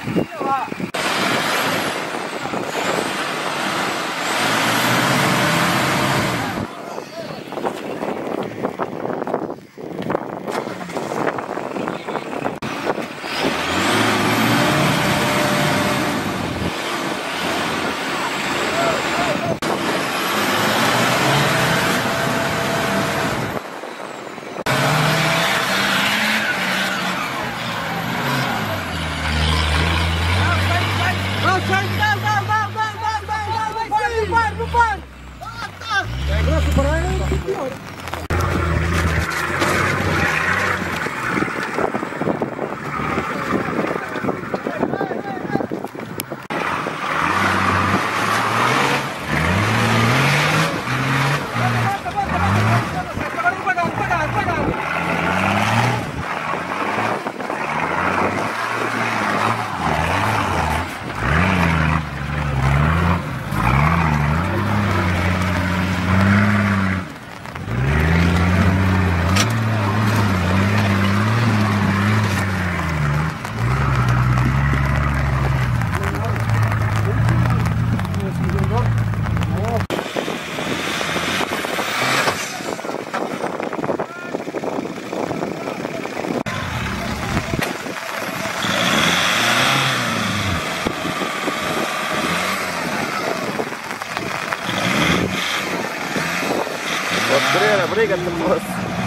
Briga, moço.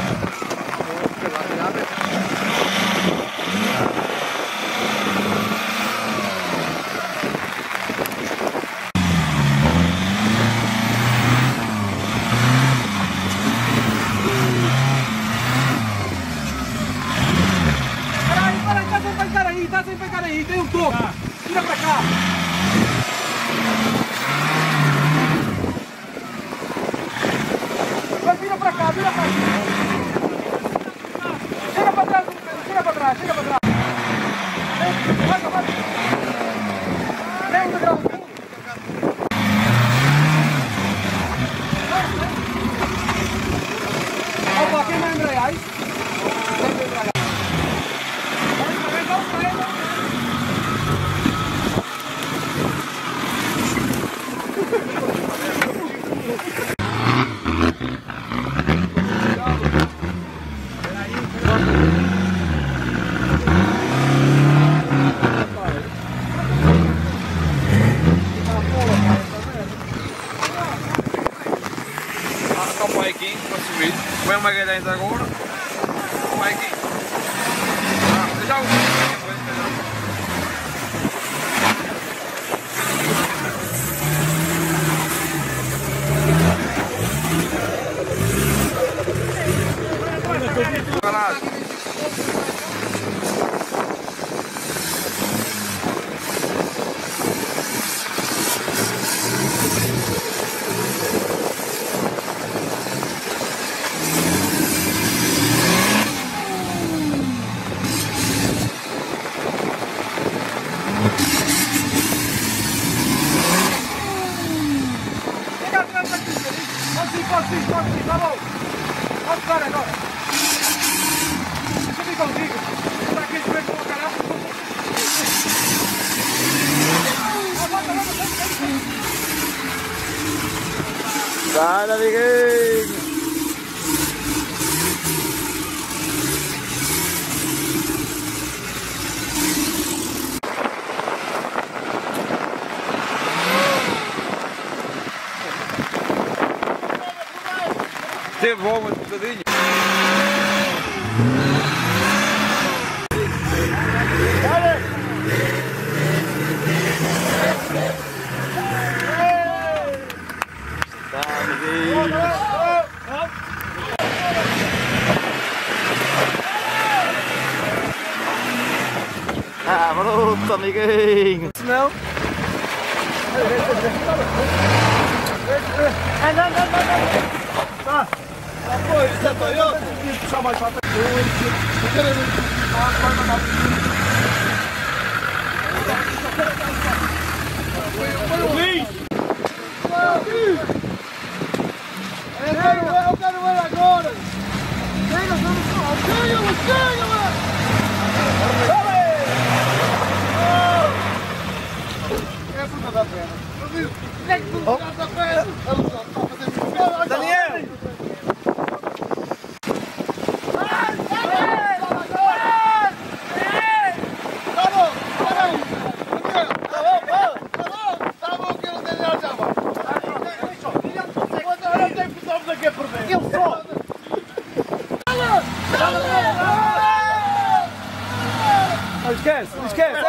Peraí, tá sem pegar aí, tem um toco. Tira pra cá. Vira pra cá, vira pra cá. Chega pra trás, chega pra trás, chega pra trás. Vai. Vem um degrau. Opa, quem vai embrear aí? Põe uma Magalhães agora. Vai aqui. Deixa o... Pode, tá bom. Pode parar agora. Deixa eu vir contigo. Tá aqui, espera com o caralho. Sai, amiguinho. Devolva um bocadinho. Ah, pronto, amiguinho. Não. Tá. Pô, isso é Toyota? Tem que puxar mais pra frente. Eu quero ele agora! Chega, Daniel! Esquece, esquece!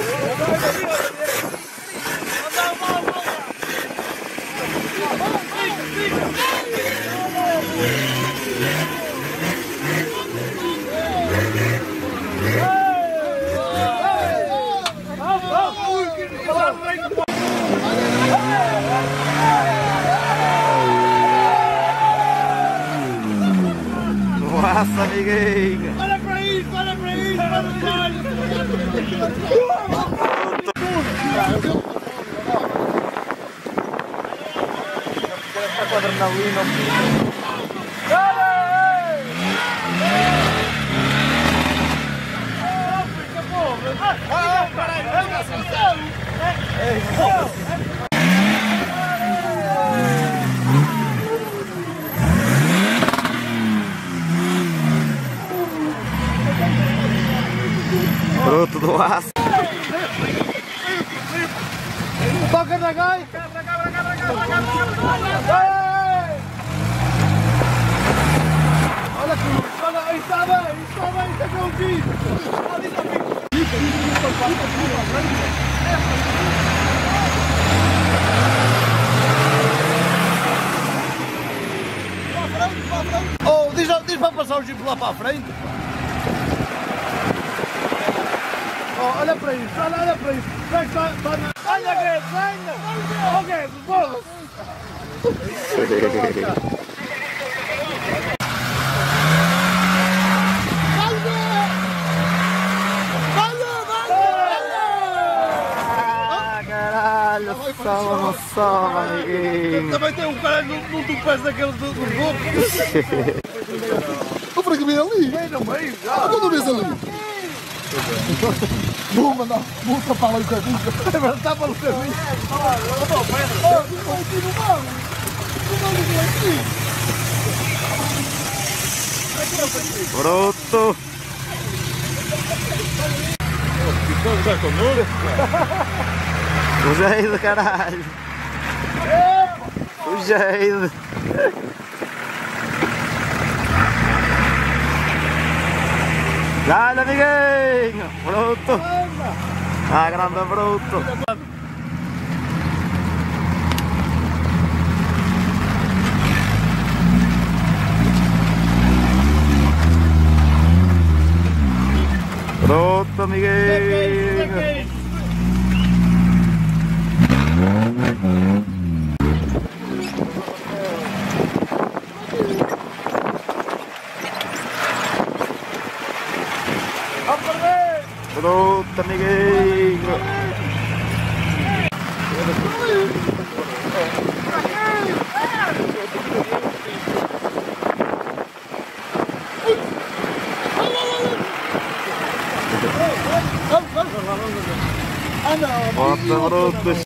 Nossa, amiguinho! Olha para isso, olha para isso, Fruto do aço. toca na gai! Olha que olha, aí está bem, está com o vídeo! Oh, diz para passar o jipe lá para a frente. Oh, olha para isso, olha para isso. Olha, Guedes, venha! Oh, Guedes, bola! Ah, caralho, soma, amiguinho. Também tem um cara num tupés daqueles dos bocos. O Franco vem ali. Vem no meio, já. Quando vês ali? Vou mandar, vou tapar lá o caminho. Tapa no caminho. Aqui no mar. Bruto. Fugido, caralho. Fugido. Dale, amiguinho. Bruto. Ah, grande bruto. Bruto, amiguinho. Bruto, amiguinho. Bota, bruto.